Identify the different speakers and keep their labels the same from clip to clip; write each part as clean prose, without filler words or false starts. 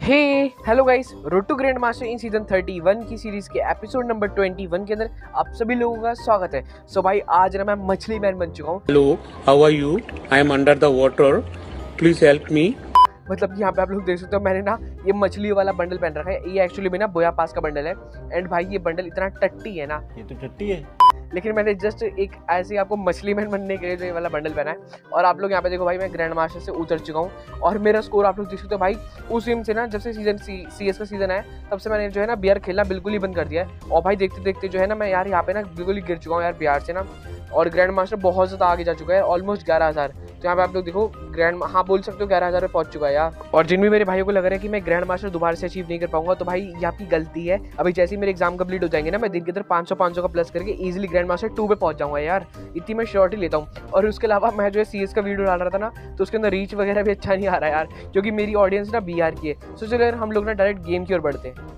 Speaker 1: Hey hello guys, road to grand master in season 31 की series के episode number 21 के अंदर आप सभी लोगों का स्वागत है। सो भाई आज ना मैं मछली मैन बन चुका हूँ।
Speaker 2: Hello, how are you? I am under the water. Please help me.
Speaker 1: मतलब कि यहाँ पे आप लोग देख सकते हो मैंने ना ये मछली वाला बंडल पहन रखा है। ये एक्चुअली में ना बोया पास का बंडल है। एंड भाई ये बंडल इतना टट्टी है ना,
Speaker 3: ये तो टट्टी है,
Speaker 1: लेकिन मैंने जस्ट एक ऐसे ही आपको मछली मैन बनने के लिए ये वाला बंडल पहना है। और आप लोग यहाँ पे देखो भाई मैं ग्रैंड मास्टर से उतर चुका हूँ और मेरा स्कोर आप लोग देख सकते हो भाई। उस गेम से ना जब से सीजन CS का सीजन आया तब से मैंने जो है ना बियर खेलना बिल्कुल ही बंद कर दिया है। और भाई देखते देखते जो है ना मैं यार यहाँ पे ना बिल्कुल ही गिर चुका हूँ यार बिहार से ना। और ग्रैंड मास्टर बहुत ज़्यादा आगे जा चुका है, ऑलमोस्ट 11,000। तो यहाँ पे आप लोग देखो ग्रैंड, हाँ बोल सकते हो 11,000 पे पहुंच चुका है यार। और जिन भी मेरे भाइयों को लग रहा है कि मैं ग्रैंड मास्टर दोबारा से अचीव नहीं कर पाऊंगा, तो भाई ये आपकी गलती है। अभी जैसे ही मेरे एग्जाम कंप्लीट हो जाएंगे ना, मैं दिन के अंदर 500 का प्लस करके इजीली ग्रैंड मास्टर 2 पे पहुंच जाऊंगा यार। इतनी मैं श्योरिटी लेता हूँ। और उसके अलावा मैं जो है CS का वीडियो डाल रहा था ना, तो उसके अंदर रीच वगैरह भी अच्छा नहीं आ रहा है यार, क्योंकि मेरी ऑडियंस ना बिहार की है। सो चलो यार हम लोग ना डायरेक्ट गेम की ओर बढ़ते हैं।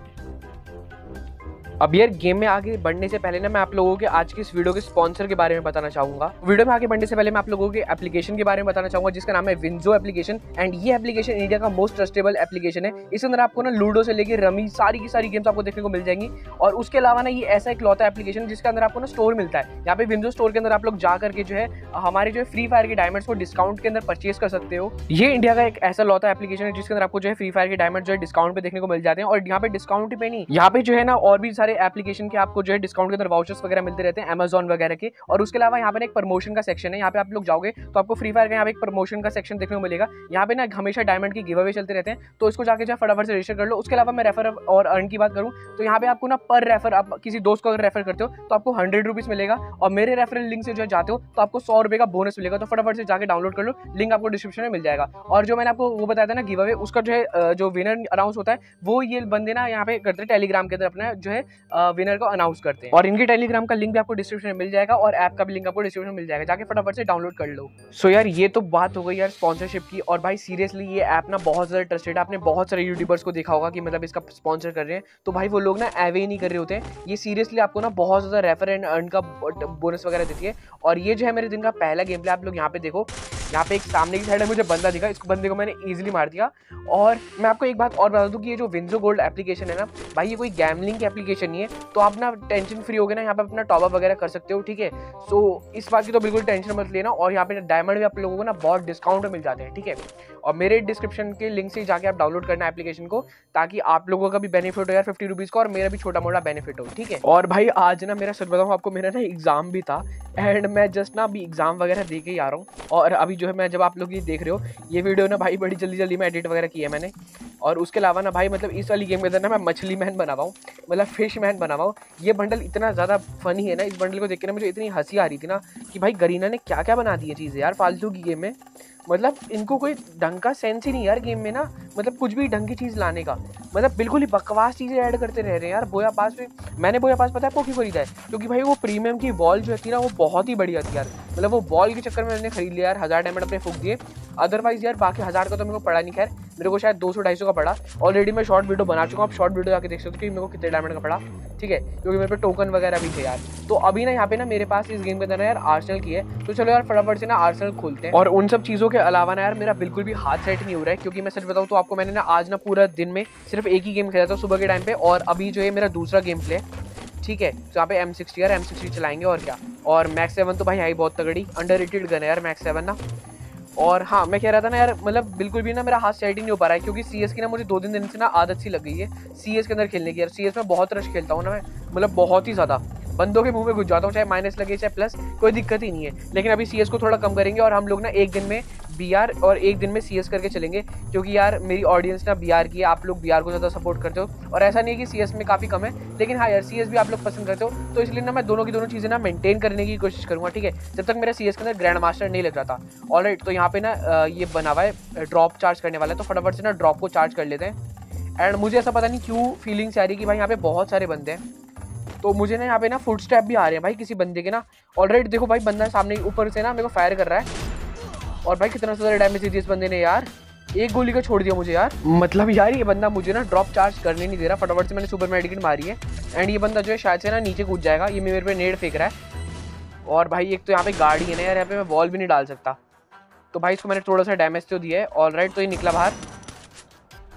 Speaker 1: अब यार गेम में आगे बढ़ने से पहले ना मैं आप लोगों के आज की इस वीडियो के स्पॉन्सर के बारे में बताना चाहूंगा। वीडियो में आगे बढ़ने से पहले मैं आप लोगों के एप्लीकेशन के बारे में बताना चाहूंगा जिसका नाम है विंजो एप्लीकेशन। एंड ये एप्लीकेशन इंडिया का मोस्ट ट्रस्टेबल एप्लीकेशन है। इसके अंदर आपको ना लूडो से लेकर रमी सारी की सारी गेम्स आपको देखने को मिल जाएंगी। और उसके अलावा ना ये ऐसा एक लौता एप्लीकेशन जिसके अंदर आपको ना स्टोर मिलता है। यहाँ पे विंजो स्टोर के अंदर आप लोग जा करके जो है हमारे जो है फ्री फायर के डायमंड्स को डिस्काउंट के अंदर परचेज कर सकते हो। ये इंडिया का एक ऐसा लौता एप्लीकेशन है जिसके अंदर आपको जो है फ्री फायर के डायमंड जो है डिस्काउंट पे देखने को मिल जाते हैं। और यहाँ पे डिस्काउंट पे नहीं, यहाँ पे जो है ना और भी सारे एप्लीकेशन के आपको जो है डिस्काउंट के अंदर वाउचर्स वगैरह मिलते रहते हैं Amazon वगैरह के। और उसके अलावा यहाँ पे एक प्रमोशन का सेक्शन है। यहाँ पे आप लोग जाओगे तो आपको फ्री फायर का यहाँ पे एक प्रमोशन का सेक्शन देखने को मिलेगा। यहाँ पे ना हमेशा डायमंड की गिव अवे चलते रहते हैं, तो इसको जाके जो फटाफट से रजिस्टर कर लो। उसके अलावा मैं रेफर और अर्न की बात करूँ तो यहाँ पे आपको ना पर रेफर, आप किसी दोस्त को अगर रेफर करते हो तो आपको 100 रुपीज मिलेगा। और मेरे रेफरल लिंक से जो जाते हो तो आपको 100 रुपये का बोनस मिलेगा। तो फटाफट से जाके डाउनलोड कर लो, लिंक आपको डिस्क्रिप्शन में मिल जाएगा। और जो मैंने आपको वो बताया था ना गिव अवे, उसका जो है जो विनर अनाउंस होता है वो ये बंदे ना यहाँ पे करते हैं टेलीग्राम के अंदर अपना जो है विनर को अनाउंस करते हैं। और इनके टेलीग्राम का लिंक भी आपको डिस्क्रिप्शन में मिल जाएगा और ऐप का भी लिंक आपको डिस्क्रिप्शन में मिल जाएगा, जाके फटाफट से डाउनलोड कर लो। सो यार ये तो बात हो गई यार स्पॉन्सरशिप की। और भाई सीरियसली ये ऐप ना बहुत ज़्यादा ट्रस्टेड है। आपने बहुत सारे यूट्यूबर्स को देखा होगा कि मतलब इसका स्पॉन्सर कर रहे हैं, तो भाई वो लोग ना एवे ही नहीं कर रहे होते हैं। ये सीरियसली आपको ना बहुत ज़्यादा रेफर एंड अर्न का बोनस वगैरह देती है। और ये जो है मेरे दिन का पहला गेम प्ले, आप लोग यहाँ पे देखो, यहाँ पे एक सामने की साइड में मुझे बंदा दिखा, इस बंदे को मैंने इजीली मार दिया। और मैं आपको एक बात और बता दूं कि ये जो विंजो गोल्ड एप्लीकेशन है ना भाई, ये कोई गैमलिंग की एप्लीकेशन नहीं है। तो आप ना टेंशन फ्री हो गए ना, यहाँ पे अपना टॉप अप वगैरह कर सकते हो, ठीक है। सो इस बात की तो बिल्कुल टेंशन मत लेना। और यहाँ पे डायमंड भी आप लोगों को ना बहुत डिस्काउंट में मिल जाते हैं, ठीक है। और मेरे डिस्क्रिप्शन के लिंक से जाके आप डाउनलोड करना एप्लीकेशन को, ताकि आप लोगों का भी बेनिफिट हो यार 50 रुपीज़ का, और मेरा भी छोटा मोटा बेनिफिट हो, ठीक है। और भाई आज ना मेरा सच बताऊँ आपको, मेरा ना एग्जाम भी था एंड मैं जस्ट ना अभी एग्जाम वगैरह दे के ही आ रहा हूँ। और अभी जो है मैं, जब आप लोग ये देख रहे हो ये वीडियो ना भाई बड़ी जल्दी जल्दी में एडिट वगैरह की है मैंने। और उसके अलावा ना भाई मतलब इस वाली गेम के अंदर ना मैं मछली मैन बना हुआ हूँ, मतलब फिश मैन बना हुआ हूँ। ये बंडल इतना ज़्यादा फनी है ना, इस बंडल को देख के ना मुझे इतनी हंसी आ रही थी ना कि भाई गरीना ने क्या क्या बना दी है चीज़ें यार फालतू की गेम में। मतलब इनको कोई ढंग का सेंस ही नहीं यार गेम में ना, मतलब कुछ भी ढंग की चीज़ लाने का, मतलब बिल्कुल ही बकवास चीज़ें ऐड करते रह रहे हैं यार। बोया पास में मैंने बोया पास पता है आपको क्यों खरीदा है? क्योंकि भाई वो प्रीमियम की बॉल जो थी ना वो बहुत ही बढ़िया थी यार। मतलब वो बॉल के चक्कर में मैंने खरीद लिया यार, 1000 डायमंड अपने फूक दिए। अदरवाइज यार बाकी 1000 का तो मेरे को पड़ा नहीं, खैर मेरे को शायद 200-250 का पड़ा। ऑलरेडी मैं शॉर्ट वीडियो बना चुका हूँ, आप शॉर्ट वीडियो जाके देख सकते हो कि मेरे को कितने डायमंड का पड़ा, ठीक है, क्योंकि मेरे पे टोकन वगैरह भी थे यार। तो अभी ना यहाँ पे ना मेरे पास इस गेम के अंदर यार आर्सेनल की है, तो चलो यार फटाफट से ना आर्सेनल खोलते हैं। और उन सब चीज़ों के अलावा ना यार मेरा बिल्कुल भी हाथ सेट नहीं हो रहा है, क्योंकि मैं सच बताऊँ तो आपको मैंने ना आज ना पूरा दिन में सिर्फ एक ही गेम खेला था सुबह के टाइम पे, और अभी जो है मेरा दूसरा गेम प्ले, ठीक है। तो यहाँ पे M60 यार M60 चलाएंगे और क्या। और मैक्स 7 तो भाई है बहुत तगड़ी, अंडररेटेड गन है यार मैक्स 7 ना। और हाँ मैं कह रहा था ना यार, मतलब बिल्कुल भी ना मेरा हाथ सेट ही नहीं हो पा रहा है, क्योंकि CS की ना मुझे 2 दिन से ना आदत सी लग गई है CS के अंदर खेलने की यार। CS में बहुत रश खेलता हूँ ना मैं, मतलब बहुत ही ज़्यादा बंदों के मुंह में घुस जाता हूँ, चाहे माइनस लगे चाहे प्लस, कोई दिक्कत ही नहीं है। लेकिन अभी CS को थोड़ा कम करेंगे और हम लोग ना एक दिन में BR और एक दिन में CS करके चलेंगे, क्योंकि यार मेरी ऑडियंस ना BR की है, आप लोग BR को ज़्यादा सपोर्ट करते हो। और ऐसा नहीं है कि CS में काफ़ी कम है, लेकिन हाँ यार CS भी आप लोग पसंद करते हो, तो इसलिए ना मैं दोनों की दोनों चीज़ें ना मेंटेन करने की कोशिश करूँगा, ठीक है, जब तक मेरा CS के अंदर ग्रैंड मास्टर नहीं लग जाता। ऑलराइट, तो यहाँ पे ना ये बना हुआ है ड्रॉप चार्ज करने वाला है, तो फटाफट से ना ड्रॉप को चार्ज कर लेते हैं। एंड मुझे ऐसा पता नहीं क्यों फीलिंग्स आ रही है कि भाई यहाँ पे बहुत सारे बंदे हैं, तो मुझे ना यहाँ पे ना फुट स्टेप भी आ रहे हैं भाई किसी बंदे के ना। ऑलरेडी देखो भाई बंदा सामने ऊपर से ना मेरे को फायर कर रहा है, और भाई कितना ज़्यादा डैमेज दे दिया इस बंदे ने यार, एक गोली का छोड़ दिया मुझे यार। मतलब यार ये बंदा मुझे ना ड्रॉप चार्ज करने नहीं दे रहा। फटाफट से मैंने सुपर मेडिकेट मारी है एंड ये बंदा जो है शायद से ना नीचे कूद जाएगा, ये मेरे पे नेड फेंक रहा है। और भाई एक तो यहाँ पे गाड़ी है ना यार, यहाँ पे मैं वॉल भी नहीं डाल सकता, तो भाई इसको मैंने थोड़ा सा डैमेज तो दिया है। ऑलराइट, तो ये निकला बाहर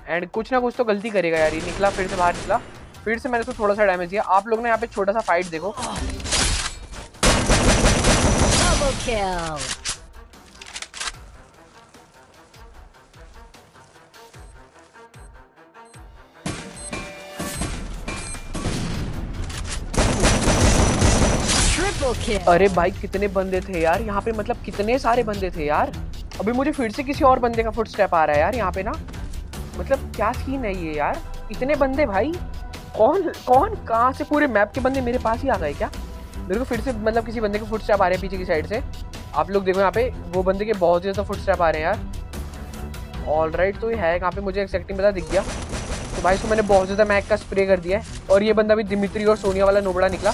Speaker 1: एंड कुछ ना कुछ तो गलती करेगा यार। ये निकला, फिर से बाहर निकला, फिर से मैंने इसको थोड़ा सा डैमेज दिया। आप लोग ने यहाँ पे छोटा सा फाइट देखो। अरे भाई कितने बंदे थे यार यहाँ पे, मतलब कितने सारे बंदे थे यार। अभी मुझे फिर से किसी और बंदे का फुटस्टेप आ रहा है यार यहाँ पे ना। मतलब क्या सीन है ये यार, इतने बंदे भाई। कौन कौन कहाँ से पूरे मैप के बंदे मेरे पास ही आ गए क्या? मेरे को फिर से मतलब किसी बंदे के फुटस्टेप आ रहे हैं पीछे की साइड से। आप लोग देखो यहाँ पे वो बंदे के बहुत ज़्यादा फुटस्टेप आ रहे हैं यार। ऑलराइट, तो ये है कहाँ पे, मुझे एक्सैक्टिंग पता दिख गया। तो भाई इसको मैंने बहुत ज़्यादा मैक का स्प्रे कर दिया है। और ये बंदा भी दिमित्री और सोनिया वाला नोबड़ा निकला।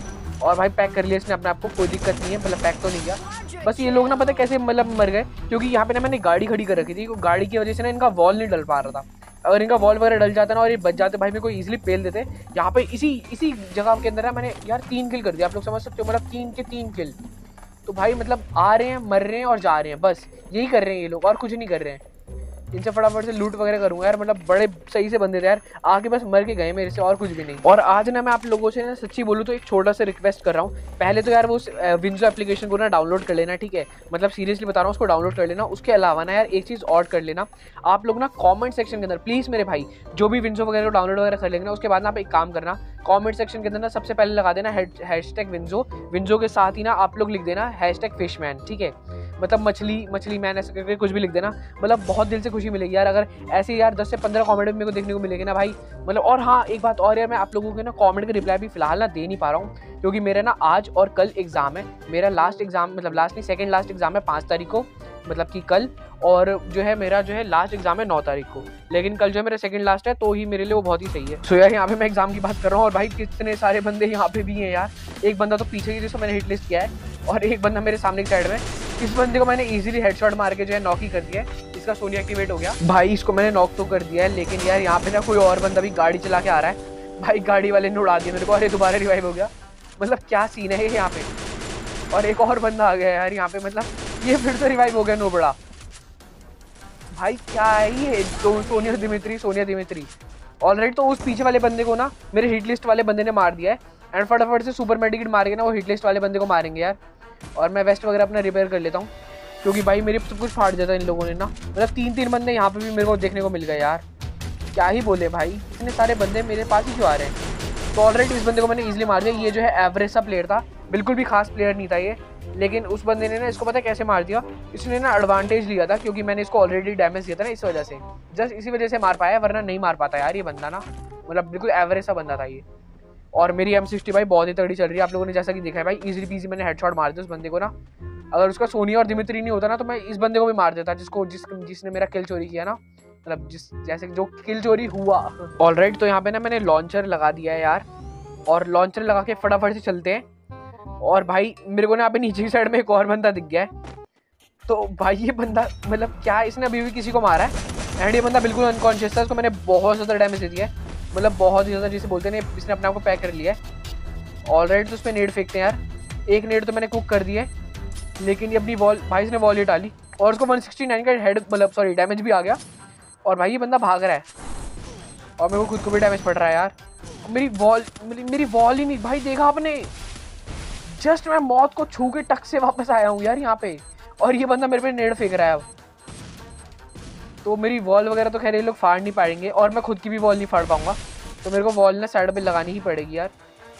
Speaker 1: और भाई पैक कर लिया इसने अपने आप को, कोई दिक्कत नहीं है, मतलब पैक तो नहीं किया। बस ये लोग ना पता कैसे मतलब मर गए, क्योंकि यहाँ पे ना मैंने गाड़ी खड़ी कर रखी थी। गाड़ी की वजह से ना इनका वॉल नहीं डल पा रहा था। अगर इनका वॉल वगैरह डल जाता ना और ये बच जाते भाई, मेरे को इजीली पेल देते। यहाँ पे इसी जगह के अंदर ना मैंने यार 3 किल कर दिया। आप लोग समझ सकते हो, मतलब 3 के 3 किल। तो भाई मतलब आ रहे हैं, मर रहे हैं और जा रहे हैं, बस यही कर रहे हैं ये लोग, और कुछ नहीं कर रहे हैं। इनसे फटाफट से लूट वगैरह करूंगा यार। मतलब बड़े सही से बंदे थे यार, आके बस मर के गए मेरे से, और कुछ भी नहीं। और आज ना मैं आप लोगों से ना सच्ची बोलूँ तो एक छोटा सा रिक्वेस्ट कर रहा हूँ। पहले तो यार वो विंजो एप्लीकेशन को ना डाउनलोड कर लेना, ठीक है? मतलब सीरियसली बता रहा हूँ, उसको डाउनलोड कर लेना। उसके अलावा ना यार एक चीज़ और कर लेना, आप लोग ना कॉमेंट सेक्शन के अंदर प्लीज़ मेरे भाई, जो भी विंजो वगैरह को डाउनलोड वगैरह कर लेंगे ना, उसके बाद ना आप एक काम करना, कॉमेंट सेक्शन के अंदर ना सबसे पहले लगा देना हैशटैग विंजो। विंजो के साथ ही ना आप लोग लिख देना हैशटैग फिशमैन, ठीक है? मतलब मछली मैन ऐसे करके कुछ भी लिख देना। मतलब बहुत दिल से खुशी मिलेगी यार अगर ऐसे यार 10 से 15 कमेंट मेरे को देखने को मिलेगी ना भाई। मतलब और हाँ एक बात और यार, मैं आप लोगों के ना कमेंट का रिप्लाई भी फिलहाल ना दे नहीं पा रहा हूँ, क्योंकि मेरा ना आज और कल एग्जाम है। मेरा लास्ट एग्जाम, मतलब लास्ट नहीं सेकंड लास्ट एग्जाम है 5 तारीख को, मतलब कि कल। और जो है मेरा जो है लास्ट एग्जाम है 9 तारीख को, लेकिन कल जो है मेरा सेकंड लास्ट है, तो ही मेरे लिए वो बहुत ही सही है। सो यार यहाँ पे मैं एग्जाम की बात कर रहा हूँ और भाई कितने सारे बंदे यहाँ पे भी हैं यार। एक बंदा तो पीछे की जिसको मैंने हिट लिस्ट किया है, और एक बंदा मेरे सामने की साइड में। इस बंदे को मैंने इजीली हेडशॉट मार के जो है नॉक ही कर दिया है। इसका सोनी एक्टिवेट हो गया भाई, इसको मैंने नॉक तो कर दिया है। लेकिन यार यहाँ पे ना कोई और बंदा भी गाड़ी चला के आ रहा है भाई, गाड़ी वाले ने उड़ा दिया मेरे को। अरे दोबारा रिवाइव हो गया, मतलब क्या सीन है यहाँ पे। और एक और बंदा आ गया यार यहाँ पे, मतलब ये फिर से रिवाइव हो गया नोबड़ा। भाई क्या है ये, तो सोनिया दिमित्री। ऑलराइट, तो उस पीछे वाले बंदे को ना मेरे हिट लिस्ट वाले बंदे ने मार दिया है। एंड फटाफट से सुपर मेडिकेट मार के ना वो हिट लिस्ट वाले बंदे को मारेंगे यार। और मैं वेस्ट वगैरह अपना रिपेयर कर लेता हूँ, क्योंकि भाई मेरे सब कुछ फाड़ देता इन लोगों ने ना। मतलब 3 बंदे यहाँ पे भी मेरे को देखने को मिल गए यार। क्या ही बोले भाई, इतने सारे बंदे मेरे पास ही क्यों आ रहे हैं। तो ऑलरेडी इस बंदे को मैंने इजीली मार दिया। ये जो है एवरेज सा प्लेयर था, बिल्कुल भी खास प्लेयर नहीं था ये। लेकिन उस बंदे ने ना इसको पता है कैसे मार दिया, इसने ना एडवांटेज लिया था, क्योंकि मैंने इसको ऑलरेडी डैमेज दिया था ना, इस वजह से, जस्ट इसी वजह से मार पाया, वरना नहीं मार पाता यार ये बंदा ना। मतलब बिल्कुल एवरेज सा बंदा था ये। और मेरी M60 भाई बहुत ही तगड़ी चल रही है, आप लोगों ने जैसा कि देखा है भाई। इजीली पीजी मैंने हेडशॉट मार दिया उस बंदे को ना। अगर उसका सोनिया और दिमित्री नहीं होता ना, तो मैं इस बंदे को भी मार देता, जिसने मेरा किल चोरी किया ना, मतलब जैसे जो किल चोरी हुआ। ऑलराइट, तो यहाँ पे ना मैंने लॉन्चर लगा दिया है यार, और लॉन्चर लगा के फटाफट से चलते हैं। और भाई मेरे को ना यहाँ पे नीचे की साइड में एक और बंदा दिख गया है। तो भाई ये बंदा मतलब क्या, इसने अभी भी किसी को मारा है। एंड ये बंदा बिल्कुल अनकॉन्शियस था, इसको मैंने बहुत ज़्यादा डैमेज दे दिया है, मतलब बहुत ही ज़्यादा, जिसे बोलते हैं। इसने अपने आप को पैक कर लिया है। ऑलराइट, तो उस पर नेड फेंकते हैं यार। एक नेड तो मैंने कुक कर दिया है, लेकिन ये अपनी वॉल, भाई इसने वॉल ही डाली और उसको 169 का हेड, मतलब सॉरी डैमेज भी आ गया। और भाई ये बंदा भाग रहा है और मेरे को खुद को भी डैमेज पड़ रहा है यार। मेरी वॉल ही नहीं भाई, देखा आपने, जस्ट मैं मौत को छू के टक से वापस आया हूँ यार यहाँ पे, और ये बंदा मेरे पे नेड फेंक रहा है अब। तो मेरी वॉल वगैरह तो खैर ये लोग फाड़ नहीं पाएंगे, और मैं खुद की भी वॉल नहीं फाड़ पाऊंगा, तो मेरे को वॉल ना साइड पे लगानी ही पड़ेगी यार।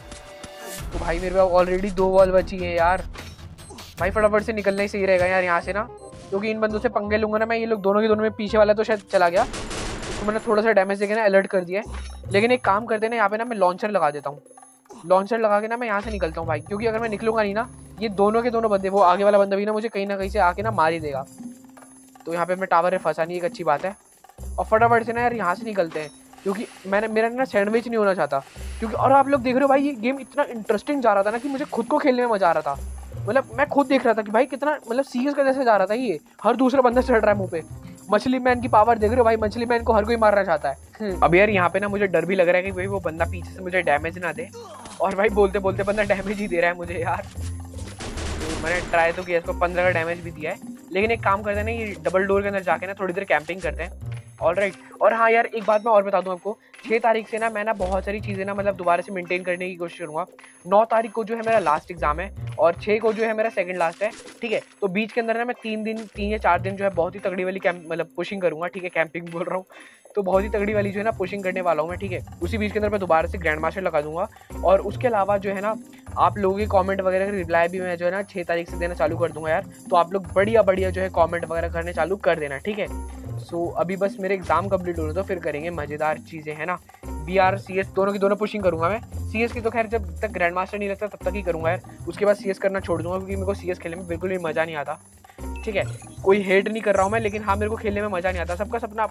Speaker 1: तो भाई मेरे पास ऑलरेडी 2 वॉल बची है यार। भाई फटाफट से निकलना ही सही रहेगा यार यहाँ से ना, क्योंकि इन बंदों से पंगे लूंगा ना मैं। ये लोग दोनों के दोनों में, पीछे वाला तो शायद चला गया, तो मैंने थोड़ा सा डैमेज देके ना अलर्ट कर दिया है। लेकिन एक काम करते ना, यहाँ पे ना मैं लॉन्चर लगा देता हूँ। लॉन्चर लगा के ना मैं यहाँ से निकलता हूँ भाई, क्योंकि अगर मैं निकलूंगा नहीं ना, ये दोनों के दोनों बंदे, वो आगे वाला बंदा भी ना मुझे कहीं ना कहीं से आके ना मार ही देगा। तो यहाँ पे मैं टावर में फंसा नहीं, एक अच्छी बात है। और फटाफट से ना यार यहाँ से निकलते हैं, क्योंकि मेरा ना सैंडविच नहीं होना चाहता। क्योंकि और आप लोग देख रहे हो भाई, ये गेम इतना इंटरेस्टिंग जा रहा था ना कि मुझे खुद को खेलने में मजा आ रहा था। मतलब मैं खुद देख रहा था कि भाई कितना मतलब सीरियस का जैसे जा रहा था ये, हर दूसरा बंदा चढ़ रहा है मुंह पे। मछली मैन की पावर देख रहे हो भाई, मछली मैन को हर कोई मारना चाहता है। अब यार यहाँ पे ना मुझे डर भी लग रहा है कि भाई वो बंदा पीछे से मुझे डैमेज ना दे, और भाई बोलते बोलते बंदा डैमेज ही दे रहा है मुझे यार। तो मैंने ट्राई तो किया, इसको 15 का डैमेज भी दिया है। लेकिन एक काम करते हैं ना, ये डबल डोर के अंदर जाके ना थोड़ी देर कैंपिंग करते हैं, ऑलराइट। और हाँ यार, एक बात मैं और बता दूं आपको, 6 तारीख से ना मैं ना बहुत सारी चीज़ें ना मतलब दोबारा से मेंटेन करने की कोशिश करूँगा। 9 तारीख को जो है मेरा लास्ट एग्जाम है और 6 को जो है मेरा सेकंड लास्ट है, ठीक है। तो बीच के अंदर ना मैं 3 या 4 दिन जो है बहुत ही तगड़ी वाली मतलब पुशिंग करूँगा, ठीक है। कैंपिंग बोल रहा हूँ, तो बहुत ही तगड़ी वाली जो है ना पुशिंग करने वाला हूँ मैं, ठीक है। उसी बीच के अंदर मैं दोबारा से ग्रैंड मास्टर लगा दूंगा। और उसके अलावा जो है ना आप लोगों के कमेंट वगैरह का रिप्लाई भी मैं जो है ना 6 तारीख से देना चालू कर दूंगा यार। तो आप लोग बढ़िया बढ़िया जो है कमेंट वगैरह करने चालू कर देना, ठीक है। सो अभी बस मेरे एग्जाम कंप्लीट हो रहे तो फिर करेंगे मज़ेदार चीज़ें, है ना। BR CS दोनों की दोनों पुशिंग करूंगा मैं। CS की तो खैर जब तक ग्रैंड मास्टर नहीं लगता तब तक ही करूंगा यार, उसके बाद CS करना छोड़ दूंगा, क्योंकि मेरे को CS खेलने में बिल्कुल भी मज़ा नहीं आता, ठीक है। कोई हेट नहीं कर रहा हूँ मैं, लेकिन हाँ मेरे को खेलने में मज़ा नहीं आता। सबका सपना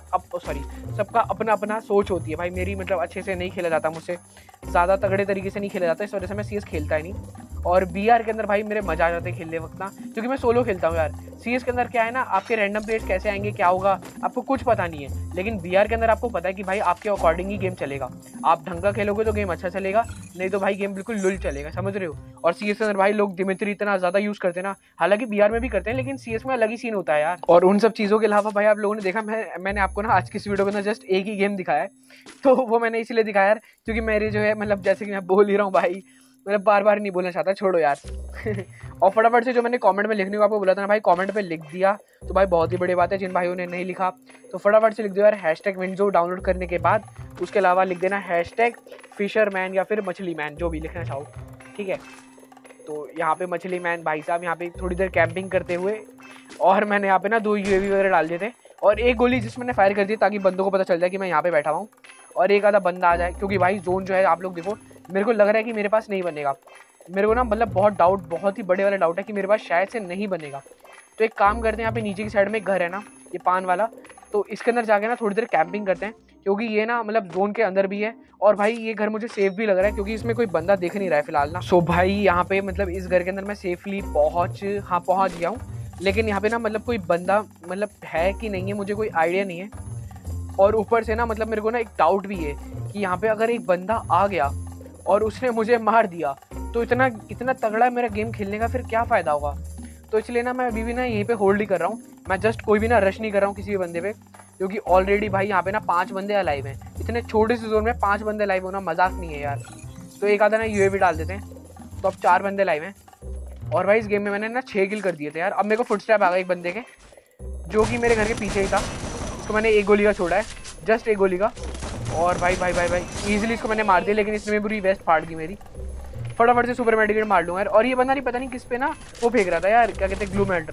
Speaker 1: सबका अपना अपना सोच होती है भाई। मेरी मतलब अच्छे से नहीं खेला जाता, मुझसे ज़्यादा तगड़े तरीके से नहीं खेला जाता, इस वजह से मैं CS खेलता ही नहीं। और BR के अंदर भाई मेरे मजा आ जाते हैं खेलने वक्त ना, क्योंकि मैं सोलो खेलता हूँ यार। CS के अंदर क्या है ना, आपके रैंडम प्लेयर्स कैसे आएंगे, क्या होगा, आपको कुछ पता नहीं है। लेकिन BR के अंदर आपको पता है कि भाई आपके अकॉर्डिंग ही गेम चलेगा। आप ढंग का खेलोगे तो गेम अच्छा चलेगा, नहीं तो भाई गेम बिल्कुल लुल चलेगा, समझ रहे हो। और CS के अंदर भाई लोग दिमित्री इतना ज़्यादा यूज़ करते हैं ना, हालांकि BR में भी करते हैं, लेकिन CS में अलग ही सीन होता है यार। और उन सब चीज़ों के अलावा भाई आप लोगों ने देखा, मैंने आपको ना आज की इस वीडियो में ना जस्ट एक ही गेम दिखाया है, तो वो मैंने इसलिए दिखाया यार क्योंकि मेरे जो है मतलब जैसे कि मैं बोल ही रहा हूँ भाई, मतलब बार बार नहीं बोलना चाहता, छोड़ो यार। और फटाफट से जो मैंने कमेंट में लिखने को आपको बोला था ना भाई, कमेंट पे लिख दिया तो भाई बहुत ही बड़ी बात है। जिन भाइयों ने नहीं लिखा तो फटाफट से लिख दो यार #विंजो डाउनलोड करने के बाद। उसके अलावा लिख देना #फिशरमैन या फिर मछली मैन, जो भी लिखना चाहो, ठीक है। तो यहाँ पे मछली मैन भाई साहब यहाँ पे थोड़ी देर कैंपिंग करते हुए, और मैंने यहाँ पे ना 2 UAV वगैरह डाल दिए थे और एक गोली जिसमें मैंने फायर कर दी ताकि बंदों को पता चल जाए कि मैं यहाँ पे बैठा हूँ और एक आधा बंदा आ जाए, क्योंकि भाई जोन जो है आप लोग देखो, मेरे को लग रहा है कि मेरे पास नहीं बनेगा। मेरे को ना मतलब बहुत ही बड़े वाला डाउट है कि मेरे पास शायद से नहीं बनेगा। तो एक काम करते हैं, यहाँ पे नीचे की साइड में एक घर है ना, ये पान वाला, तो इसके अंदर जाके ना थोड़ी देर कैंपिंग करते हैं, क्योंकि ये ना मतलब जोन के अंदर भी है और भाई ये घर मुझे सेफ भी लग रहा है, क्योंकि इसमें कोई बंदा दिख नहीं रहा है फिलहाल ना। सो भाई यहाँ पे मतलब इस घर के अंदर मैं सेफली पहुँच गया हूँ, लेकिन यहाँ पे ना मतलब कोई बंदा मतलब है कि नहीं है मुझे कोई आइडिया नहीं है। और ऊपर से ना मतलब मेरे को ना एक डाउट भी है कि यहाँ पे अगर एक बंदा आ गया और उसने मुझे मार दिया तो इतना तगड़ा मेरा गेम खेलने का फिर क्या फ़ायदा होगा। तो इसलिए ना मैं अभी भी ना यहीं पे होल्ड ही कर रहा हूँ, मैं जस्ट कोई भी ना रश नहीं कर रहा हूँ किसी भी बंदे पे, क्योंकि ऑलरेडी भाई यहाँ पे ना 5 बंदे अलाइव हैं। इतने छोटे से जोन में 5 बंदे अलाइव होना मजाक नहीं है यार। तो एक आधा ना UAV डाल देते हैं, तो अब 4 बंदे अलाइव हैं। और भाई इस गेम में मैंने ना 6 किल कर दिए थे यार। अब मेरे को फुटस्टेप आ गया एक बंदे के, जो कि मेरे घर के पीछे ही था। इसको मैंने एक गोली का छोड़ा है, जस्ट एक गोली का, और भाई ईजिली इसको मैंने मार दिया, लेकिन इसने भी पूरी वेस्ट फाड़ दी मेरी। फटाफट से सुपर मेडिकेट मार लूँगा यार। और ये बंदा नहीं पता नहीं किस पे ना वो फेंक रहा था यार, क्या कहते हैं, ग्लू मेल्टर।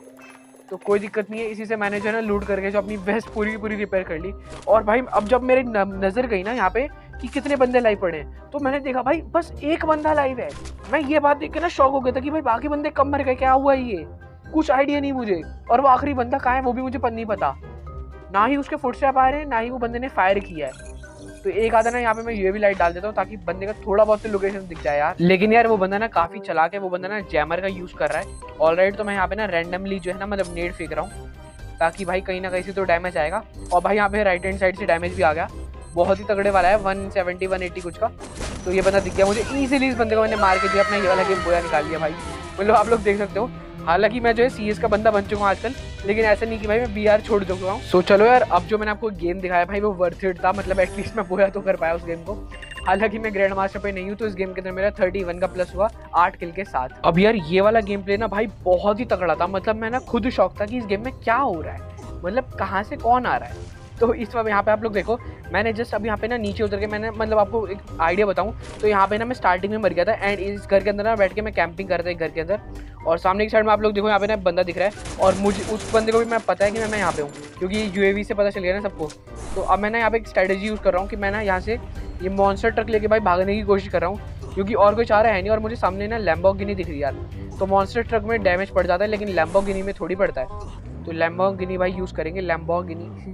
Speaker 1: तो कोई दिक्कत नहीं है, इसी से मैंने जो है ना लूट करके जो अपनी वेस्ट पूरी की पूरी रिपेयर कर ली। और भाई अब जब मेरी नज़र गई ना यहाँ पे कि कितने बंदे लाइव पड़े हैं, तो मैंने देखा भाई बस एक बंदा लाइव है। मैं ये बात देख के ना शॉक हो गया था कि भाई बाकी बंदे कम मर गए, क्या हुआ ये, कुछ आइडिया नहीं मुझे। और वो आखिरी बंदा कहाँ है वो भी मुझे नहीं पता, ना ही उसके फुटस्टेप आ रहे हैं, ना ही वो बंदे ने फायर किया है। तो एक आधा ना यहाँ पे मैं UAV लाइट डाल देता हूँ ताकि बंदे का थोड़ा बहुत लोकेशन दिख जाए यार। लेकिन यार वो बंदा ना काफ़ी चालाक है, वो बंदा ना जैमर का यूज़ कर रहा है। ऑलराइट, तो मैं यहाँ पे ना रैंडमली जो है ना मतलब नेट फेंक रहा हूँ ताकि भाई कहीं ना कहीं से तो डैमेज आएगा। और भाई यहाँ पे राइट हैंड साइड से डैमेज भी आ गया, बहुत ही तगड़े वाला है, 170 180 कुछ का। तो ये बंदा दिख गया मुझे ईजिली, इस बंदे को मैंने मार के जो अपना ये वाला गेम बोया निकाल लिया भाई। मतलब आप लोग देख सकते हो, हालांकि मैं जो है CS का बंदा बन चुका हूँ आजकल, लेकिन ऐसा नहीं कि भाई मैं BR छोड़ चुका हूँ। सो चलो यार, अब जो मैंने आपको गेम दिखाया भाई वो वर्थ इट था, मतलब एटलीस्ट मैं बोया तो कर पाया उस गेम को। हालांकि मैं ग्रैंड मास्टर पे नहीं हूँ, तो इस गेम के अंदर मेरा 31 का प्लस हुआ 8 किल के साथ। अब यार ये वाला गेम प्ले ना भाई बहुत ही तगड़ा था, मतलब मैं ना खुद शौक था कि इस गेम में क्या हो रहा है, मतलब कहाँ से कौन आ रहा है। तो इस वक्त यहाँ पे आप लोग देखो, मैंने जस्ट अब यहाँ पे ना नीचे उतर के मैंने मतलब आपको एक आइडिया बताऊँ तो यहाँ पे ना मैं स्टार्टिंग में मर गया था, एंड इस घर के अंदर ना बैठ के मैं कैंपिंग कर रहा था घर के अंदर। और सामने की साइड में आप लोग देखो यहाँ पे ना बंदा दिख रहा है, और मुझे उस बंदे को भी मैं पता है कि मैं यहाँ पे हूँ, क्योंकि UAV से पता चल गया ना सबको। तो अब मैं ना यहाँ पे एक स्ट्रेटेजी यूज़ कर रहा हूँ कि मैं ना यहाँ से ये मॉन्स्टर ट्रक लेके भाई भागने की कोशिश कर रहा हूँ, क्योंकि और कोई चारा है नहीं। और मुझे सामने ना लैम्बोर्गिनी दिख रही है यार, तो मॉन्स्टर ट्रक में डैमेज पड़ जाता है, लेकिन लैम्बोर्गिनी में थोड़ी पड़ता है। तो लैम्बोर्गिनी भाई यूज़ करेंगे, लैम्बोर्गिनी।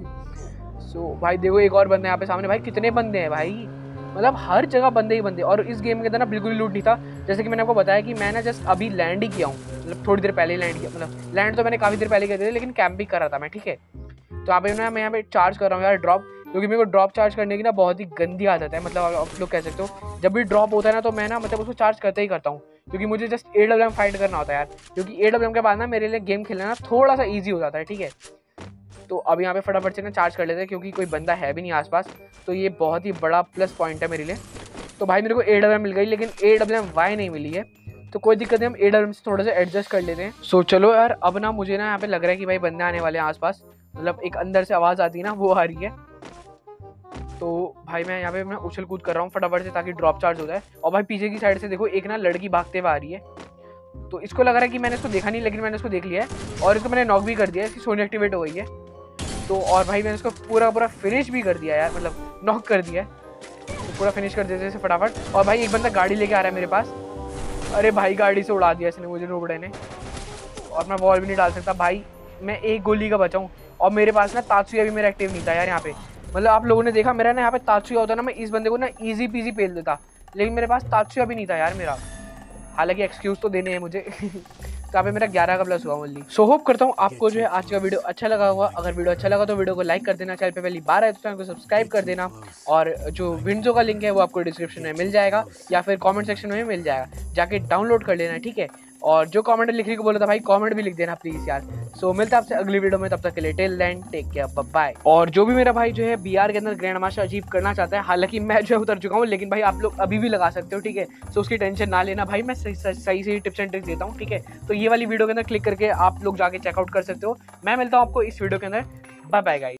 Speaker 1: सो भाई देखो एक और बंदा यहाँ पे सामने, भाई कितने बंदे हैं भाई, मतलब हर जगह बंदे ही बंदे। और इस गेम के अंदर ना बिल्कुल ही लूट नहीं था, जैसे कि मैंने आपको बताया कि मैं ना जस्ट अभी लैंड ही किया हूँ, मतलब थोड़ी देर पहले ही लैंड किया, मतलब लैंड तो मैंने काफ़ी देर पहले किया था, लेकिन कैंपिंग कर रहा था मैं, ठीक है। तो यहाँ पे ना मैं यहाँ पे चार्ज कर रहा हूँ यार ड्रॉप, क्योंकि मेरे को ड्रॉप चार्ज करने की ना बहुत ही गंदी आदत है। मतलब आप लोग कह सकते हो जब भी ड्रॉप होता है ना तो मैं ना मतलब उसको चार्ज करते ही करता हूँ, क्योंकि मुझे जस्ट AWM फाइट करना होता है यार, क्योंकि AWM के बाद ना मेरे लिए गेम खेलना ना थोड़ा सा ईजी हो जाता है, ठीक है। तो अब यहाँ पे फटाफट से ना चार्ज कर लेते हैं क्योंकि कोई बंदा है भी नहीं आसपास, तो ये बहुत ही बड़ा प्लस पॉइंट है मेरे लिए। तो भाई मेरे को AWM मिल गई, लेकिन AWM-Y नहीं मिली है, तो कोई दिक्कत नहीं, हम AWM से थोड़ा सा एडजस्ट कर लेते हैं। सो चलो यार, अब ना मुझे ना यहाँ पे लग रहा है कि भाई बंदे आने वाले हैं आसपास, मतलब एक अंदर से आवाज़ आती है ना, वो आ रही है। तो भाई मैं यहाँ पे मैं उछल कूद कर रहा हूँ फटाफट से ताकि ड्रॉप चार्ज हो जाए। और भाई पीछे की साइड से देखो एक ना लड़की भागते हुए आ रही है, तो इसको लग रहा है कि मैंने इसको देखा नहीं, लेकिन मैंने इसको देख लिया है और इसको मैंने नॉक भी कर दिया है, इसकी सोनी एक्टिवेट हो गई है। तो और भाई मैंने इसको पूरा फिनिश भी कर दिया यार, मतलब नॉक कर दिया है, तो पूरा फिनिश कर देते इसे फटाफट। और भाई एक बंदा गाड़ी लेके आ रहा है मेरे पास, अरे भाई गाड़ी से उड़ा दिया इसने मुझे नूबड़े ने, और मैं वॉल भी नहीं डाल सकता भाई, मैं एक गोली का बचाऊँ। और मेरे पास ना तात्सुया भी मेरा एक्टिव नहीं था यार यहाँ पे, मतलब आप लोगों ने देखा मेरा ना यहाँ पे तात्सुया होता ना, मैं इस बंदे को ना ईजी पीजी पेल देता, लेकिन मेरे पास तात्सुया भी नहीं था यार मेरा, हालांकि एक्सक्यूज तो देने हैं मुझे। तो यहाँ पे मेरा 11 का प्लस हुआ ओनली। सो होप करता हूँ आपको जो है आज का वीडियो अच्छा लगा होगा। अगर वीडियो अच्छा लगा तो वीडियो को लाइक कर देना, चैनल पे पहली बार आए तो चैनल को सब्सक्राइब कर देना, और जो विंडो का लिंक है वो आपको डिस्क्रिप्शन में मिल जाएगा या फिर कमेंट सेक्शन में मिल जाएगा, जाके डाउनलोड कर लेना, ठीक है। और जो कमेंट लिखने को बोला था भाई, कमेंट भी लिख देना प्लीज यार। सो मिलता है आपसे अगली वीडियो में, तब तक के लिए till then take care, bye bye. और जो भी मेरा भाई जो है BR के अंदर ग्रैंड मास्टर अचीव करना चाहता है, हालांकि मैं जो है उतर चुका हूँ, लेकिन भाई आप लोग अभी भी लगा सकते हो, ठीक है। सो उसकी टेंशन ना लेना भाई, मैं सही टिप्स एंड ट्रिक्स देता हूँ, ठीक है। तो ये वाली वीडियो के अंदर क्लिक करके आप लोग जाके चेकआउट कर सकते हो। मैं मिलता हूँ आपको इस वीडियो के अंदर, बाय बाय गाइस।